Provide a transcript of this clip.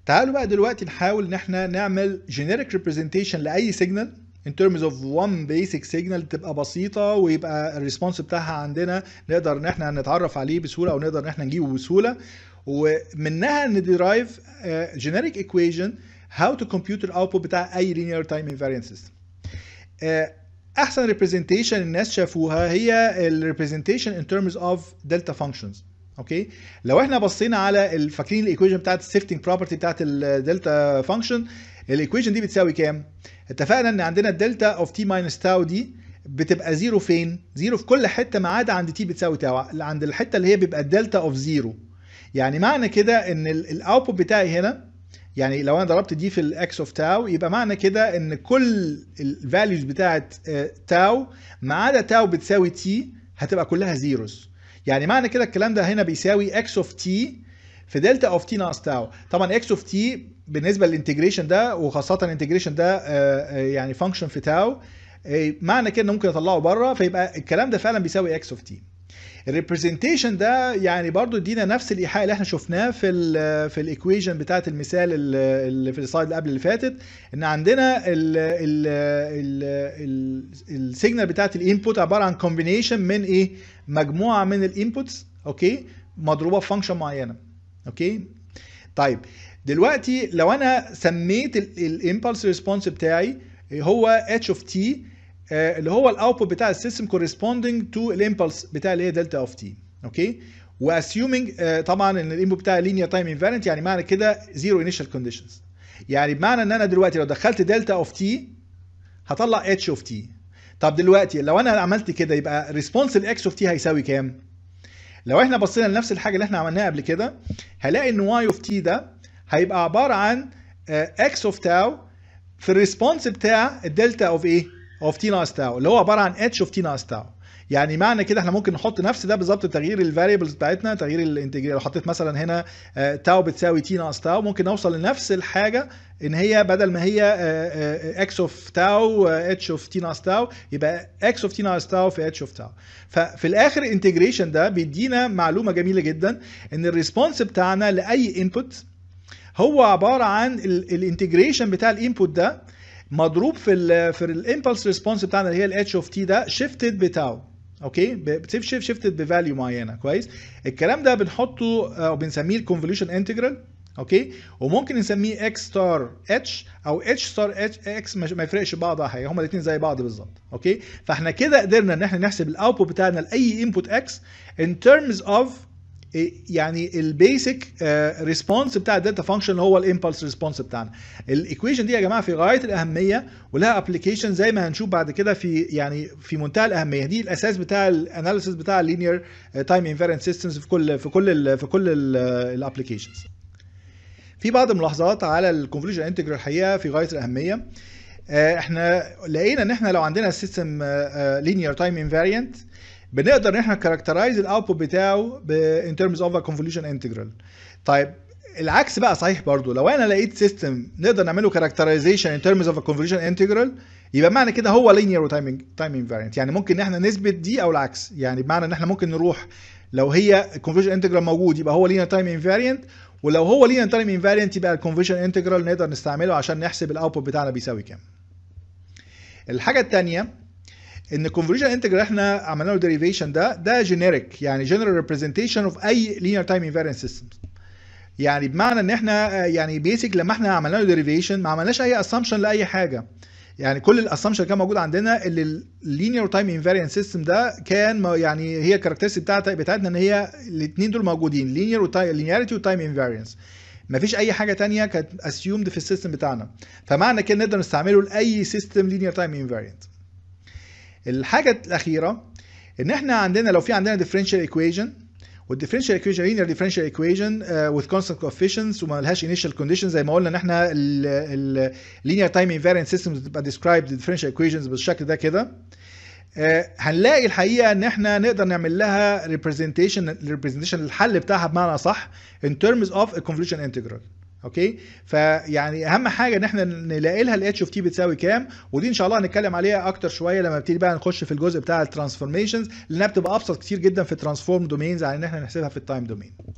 تعالوا بقى دلوقتي نحاول ان احنا نعمل generic representation لاي سيجنال in terms of one basic signal تبقى بسيطه ويبقى الريسبونس بتاعها عندنا نقدر ان احنا نتعرف عليه بسهوله او نقدر ان احنا نجيبه بسهوله، ومنها ندرايف generic equation how to compute الاوتبوت بتاع اي linear time invariant system. احسن representation الناس شافوها هي الريبريزنتيشن in terms of delta functions. اوكي، لو احنا بصينا على فاكرين الايكويشن بتاعت السيفتنج بروبرتي بتاعت الدلتا فانكشن، الايكويشن دي بتساوي كام؟ اتفقنا ان عندنا الدلتا اوف تي ماينس تاو دي بتبقى زيرو فين؟ زيرو في كل حته ما عدا عند تي بتساوي تاو، عند الحته اللي هي بيبقى الدلتا اوف زيرو. يعني معنى كده ان الاوتبوت بتاعي هنا، يعني لو انا ضربت دي في الاكس اوف تاو يبقى معنى كده ان كل الفاليوز بتاعت تاو ما عدا تاو بتساوي تي هتبقى كلها زيروز. يعني معنى كده الكلام ده هنا بيساوي اكس اوف تي في دلتا اوف تي ناقص تاو. طبعا اكس اوف تي بالنسبه للانتجريشن ده وخاصه الانتجريشن ده يعني فانكشن في تاو، معنى كده ممكن اطلعه بره فيبقى الكلام ده فعلا بيساوي اكس اوف تي. الريبريزنتيشن ده يعني برضو ادينا نفس الايحاء اللي احنا شفناه في الايكويشن بتاعت المثال اللي في السلايد اللي قبل اللي فاتت، ان عندنا السيجنال بتاعت الانبوت عباره عن كومبينيشن من ايه؟ مجموعه من الانبوتس، اوكي، مضروبه في فانكشن معينه. اوكي، طيب دلوقتي لو انا سميت الامبلس ريسبونس بتاعي هو اتش اوف تي، اللي هو الاوتبوت بتاع السيستم كورسبوندينج تو الامبلس بتاع اللي هي دلتا اوف تي. اوكي، واسيومينج طبعا ان الانبوت بتاع لينير تايم انفاريانت، يعني معنى كده زيرو انيشال كونديشنز. يعني بمعنى ان انا دلوقتي لو دخلت دلتا اوف تي هطلع اتش اوف تي. طب دلوقتي لو انا عملت كده يبقى ريسبونس الاكس اوف تي هيساوي كام؟ لو احنا بصينا لنفس الحاجه اللي احنا عملناها قبل كده هلاقي ان واي اوف تي ده هيبقى عباره عن اكس اوف تاو في الريسبونس بتاع الدلتا اوف ايه؟ اوف تي ناقص تاو، اللي هو عباره عن اتش اوف تي ناقص تاو. يعني معنى كده احنا ممكن نحط نفس ده بالظبط تغيير الفاريبلز بتاعتنا، تغيير الانتجرال. لو حطيت مثلا هنا تاو بتساوي تي ناقص تاو ممكن نوصل لنفس الحاجه، ان هي بدل ما هي اكس اوف تاو اتش اوف تي ناقص تاو يبقى اكس اوف تي ناقص تاو في اتش اوف تاو. ففي الاخر الانتجريشن ده بيدينا معلومه جميله جدا، ان الريسبونس بتاعنا لاي انبوت هو عباره عن الانتجريشن بتاع الانبوت ده مضروب في الامبلس ريسبونس بتاعنا اللي هي الاتش اوف تي ده شيفتد بتاو. اوكي، شيفتد بفاليو معينه. كويس، الكلام ده بنحطه او بنسميه الكونفوليوشن انتجرال. اوكي، وممكن نسميه اكس ستار اتش او اتش ستار اكس، ما يفرقش بعض حاجه، هما الاثنين زي بعض بالظبط. اوكي، فاحنا كده قدرنا ان احنا نحسب الاوتبوت بتاعنا لاي انبوت اكس ان terms of يعني البيسك ريسبونس بتاع الدلتا فانكشن اللي هو الامبلس ريسبونس بتاعنا. الايكويشن دي يا جماعه في غايه الاهميه ولها ابلكيشن زي ما هنشوف بعد كده في يعني في منتهى الاهميه. دي الاساس بتاع الاناليسيس بتاع اللينير تايم انفاريانت سيستمز في كل الابلكيشنز. في بعض الملاحظات على الكونفوليوشن انتجرال الحقيقه في غايه الاهميه. احنا لقينا ان احنا لو عندنا سيستم لينير تايم انفاريانت بنقدر ان احنا كاركترايز الاوتبوت بتاعه ان terms of a convolution integral. طيب العكس بقى صحيح برضو، لو انا لقيت سيستم نقدر نعمله كاركترايزيشن in terms of a convolution integral يبقى معنى كده هو linear و time invariant. يعني ممكن ان احنا نثبت دي او العكس، يعني بمعنى ان احنا ممكن نروح لو هي convolution integral موجود يبقى هو linear time invariant، ولو هو linear time invariant يبقى convolution integral نقدر نستعمله عشان نحسب الاوتبوت بتاعنا بيساوي كام. الحاجه الثانيه ان الكونفوليوشن انتجرال احنا عملنا له ديريفيشن ده جينيريك، يعني جنرال ريبريزنتيشن اوف اي لينير تايم انفاريانت سيستمز. يعني بمعنى ان احنا يعني بيسك لما احنا عملنا له ديريفيشن ما عملناش اي اسامبشن لاي حاجه. يعني كل الاسامبشن اللي كان موجود عندنا اللي اللينير تايم انفاريانت سيستم ده كان يعني هي الكاركترستيك بتاعتنا ان هي الاثنين دول موجودين، لينياريتي وتايم انفاريانس. مفيش اي حاجه ثانيه كانت اسيومد في السيستم بتاعنا، فمعنى كده نقدر نستعمله لاي سيستم لينير تايم انفاريانت. الحاجه الاخيره ان احنا عندنا لو في عندنا differential equation، والديفرنشال equation linear differential equation with constant coefficients وما لهاش initial conditions، زي ما قلنا ان احنا ال linear time invariant systems بتبقى described differential equations بالشكل ده كده. هنلاقي الحقيقه ان احنا نقدر نعمل لها representation الحل بتاعها بمعنى صح in terms of a convolution integral. اوكي، فيعني اهم حاجه ان احنا نلاقي لها الاتش اوف تي بتساوي كام، ودي ان شاء الله هنتكلم عليها اكتر شويه لما نبتدي بقى نخش في الجزء بتاع الترانسفورميشنز، لانها بتبقى ابسط كتير جدا في الترانسفورم دومينز عن ان احنا نحسبها في التايم دومين.